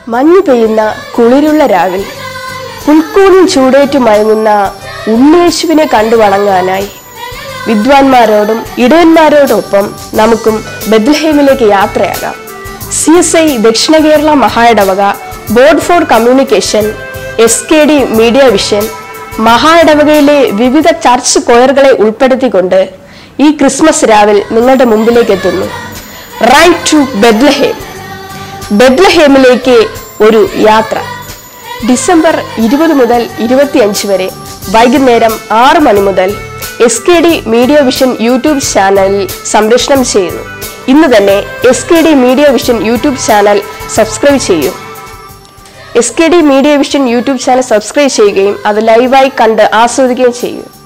മഞ്ഞു പെയ്യുന്ന കുളിരുള്ള രാവിൽ പുൽക്കൂടിൽ ചൂടേറ്റു മയങ്ങുന്ന ഉണ്ണിയേശുവിനെ കണ്ടു വണങ്ങാനായി വിദ്വാൻമാരോടും ഇടയന്മാരോടൊപ്പം നമുക്കും ബെത്ലഹേമിലേക്ക് യാത്രയാകാം. CSI ദക്ഷിണ കേരള മഹായിടവക, board for communication, SKD media vision, മഹായിടവകയിലെ വിവിധ ചർച്ച് കൊയറുകളെ ഉൾപ്പെടുത്തിക്കൊണ്ട് ഈ ക്രിസ്മസ് രാവിൽ നിങ്ങളുടെ മുമ്പിലേക്ക് എത്തുന്നു. Right to Bethlehem. ബെത്ലഹേമിലേക്ക് ഒരു യാത്ര. ഡിസംബർ 20 മുതൽ 25 വരെ വൈകുന്നേരം 6 മണി മുതൽ SKD മീഡിയ വിഷൻ യൂട്യൂബ് ചാനലിൽ സംപ്രേഷണം ചെയ്യുന്നു. ഇന്ന് തന്നെ SKD media vision YouTube channel subscribe ചെയ്യൂ. SKD media vision YouTube channel subscribe ചെയ്യുകയും അത് ലൈവായി കണ്ട് ആസ്വദിക്കുകയും ചെയ്യൂ.